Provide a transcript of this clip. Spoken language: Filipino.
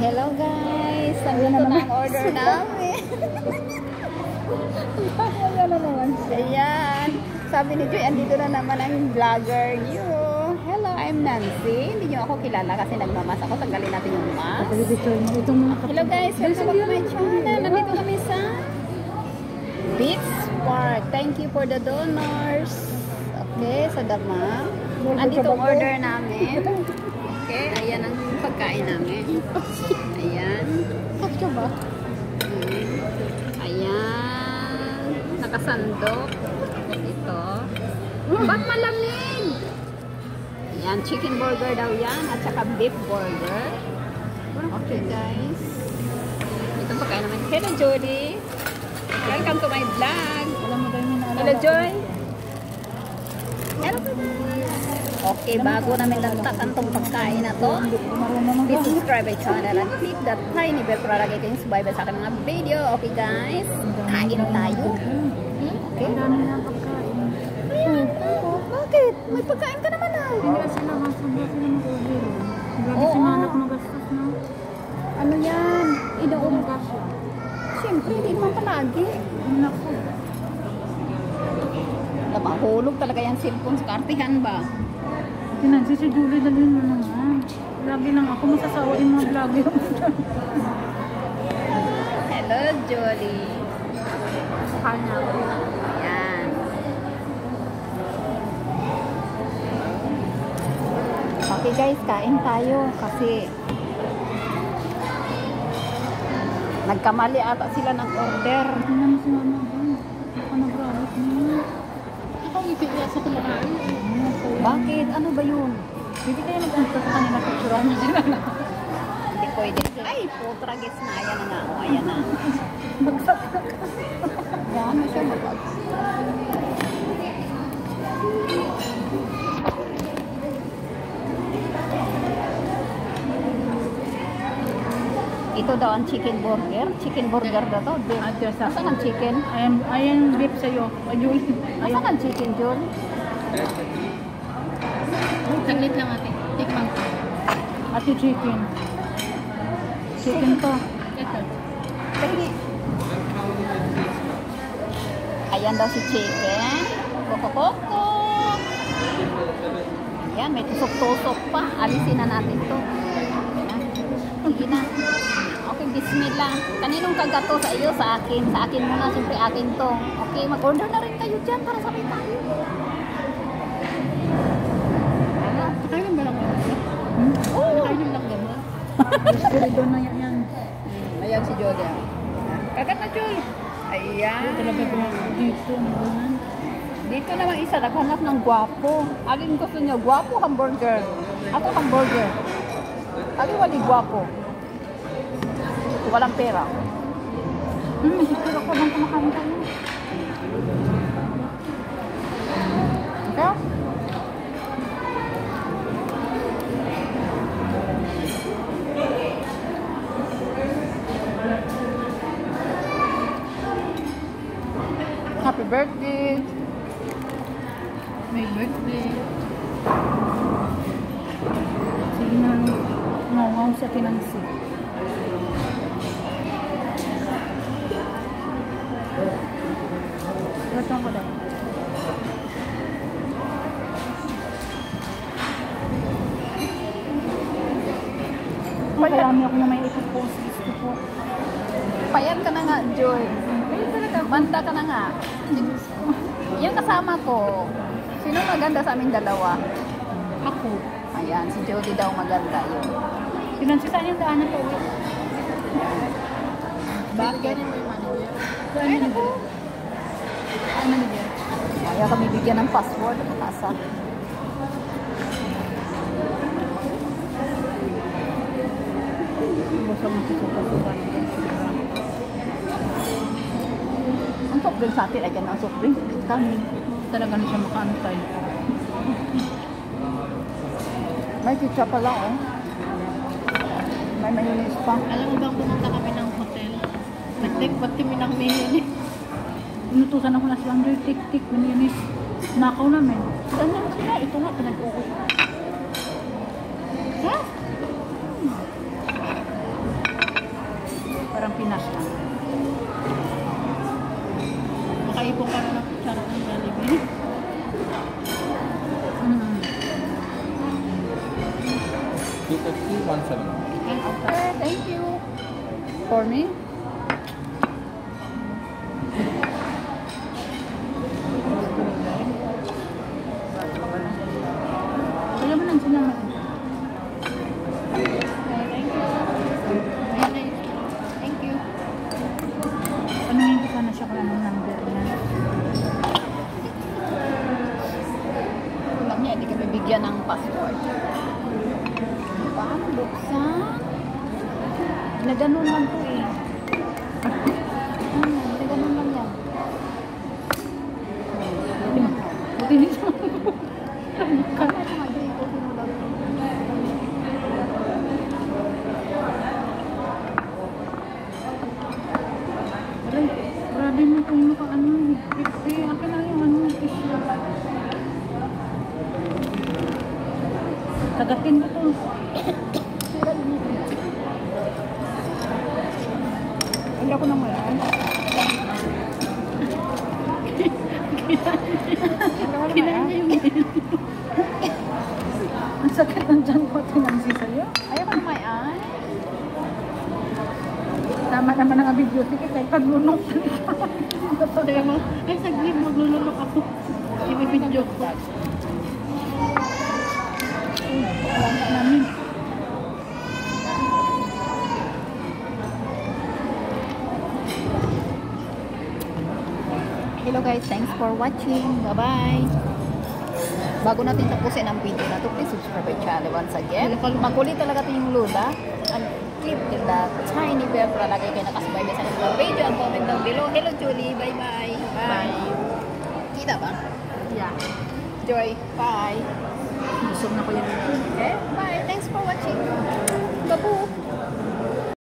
Hello guys! Nandito na ang order namin. Ayan na naman. Ayan. Sabi ni Joy, andito na naman ang vlogger niyo. Hello, I'm Nancy. Hindi niyo ako kilala kasi nagmamas ako. Tanggalin natin yung mask. Hello guys! Welcome back to my channel. Nandito kami sa Beach Park. Thank you for the donors. Okay, sa Dama. Andito ang order namin. Okay, ayan ang pagkain namin. Ayan. Kakyo ba? Ayan. Nakasandok. Ito. Ba't malamig? Ayan, chicken burger daw yan. At saka beef burger. Okay guys. Ito pagkain naman. Hello Jody. Welcome to my vlog. Hello Joy. Hello guys. Okay, bago namin lantakan tong pagkain na to, please subscribe my channel and click that tiny bell para lagi subscribe sa aking mga video. Okay guys, kain tayo. Okay? Ang dami ng pagkain. Bakit? May pagkain ka naman ah. Hindi kasi nakasabot sila mag-order. Grabe sinalak magastos na. Ano yan? Idaong ka. Siyempre, hindi naman palagi. Naku. Napahulog talaga yung cellphone sa kartihan ba? Tinansi si Julie, dalhin mo naman. Lagi lang ako masasawa yung mga vlogger. Hello, Jolie. Kanya ako. Ayan. Okay guys, kain tayo kasi nagkamali ata sila ng order. Tingnan mo si mama ba? Ako nag-grabot niya. Ako ngipit sa kumakain. Bakit? Ano ba yun? Hindi kayo nag-punta sa kanila picturean mo sila na. Hindi pwede. Ay, putragis na. Ayan na nga. O, ayan na. Bagsak na. Yan na siya magpag. Ito daw ang chicken burger. Chicken burger na to. Saan ang chicken? Ayan beef sa'yo. Ayun. Saan ang chicken, Jun? Saglit lang ate. Tikman ko. Ate chicken. Chicken to. Ito. Lagi. Ayan daw si chicken. Koko-koko. Ayan, may tusok-tusok pa. Alisin na natin to. Ayan. Sige na. Okay, bismillah. Kaninong kagato sa iyo? Sa akin. Sa akin muna. Siyempre akin to. Okay, mag-order na rin kayo dyan para sabay tayo. Kailan ba lang ba? Oo. Kailan lang ba? Gusto rin doon na yan. Ayan si Jody. Kagat na, Joy. Ayan. Talaga ba dito? Dito naman isa, naghanap ng gwapo. Alin gusto niya? Gwapo, hamburger. Ako hamburger. Alin wali gwapo. Walang pera. Siguro ko bang kumakain tayo? Okay? Happy birthday! May birthday. Sige na. Ngongaw sa tinansi. Gatang ko daw. Marami ako na may ipopost. Gusto po. Payat ka na nga, Joy. Banda ka na nga. Yung kasama ko, sino maganda sa amin dalawa? Ako. Ayan, si Jody daw maganda yun. Tinansi saan yung daanan ko ulit? Bakit? Ay, naku. Ay, manager. Kaya kami bigyan ng password. Kasa. Basta masisuka-suka. Ang soft drink sa atin, ayan ang soft drink. Kami. Talaga na siya makaantay. May pizza pa lang, oh. May mayonnaise pa. Alam mo bang pumunta kami ng hotel? Nag-take ba't kami ng mayonnaise? Inutusan ako na silang tik-tik, mayonnaise. Nakaw namin. Ganyan sila. Ito nga, pinag-uwi. Ha? 250, 170. Okay, thank you. For me? Kaya mo lang sinama. Thank you. Ano hindi ka na siya kung anong number niya? Alam niya, hindi kami bigyan ng password. Paano buksan? Na ganun lang to eh. Hindi ganun lang yan. Buti nito. Aray, grabe mo kung naka ano. Akin na yung ano. Kagatin ko to. Hindi ako naman yan. Kinain niya yung ang sakit ng dyan ko tinansi sa'yo. Ayaw ko naman yan. Tama naman ang video ticket kahit paglunok. Sabi mo, ay saglit, maglulunok ako. Ibibidyo ko. Wala namin. Hello guys, thanks for watching. Bye-bye. Bago natin tapusin ang video na to, please subscribe my channel once again. Makulit talaga ito yung Lula. And click the tiny bell para lagi kayo nakasabay sa ng video and comment down below. Hello Julie, bye-bye. Bye. Kita ba? Yeah. Joy, bye. Busog na ko yan.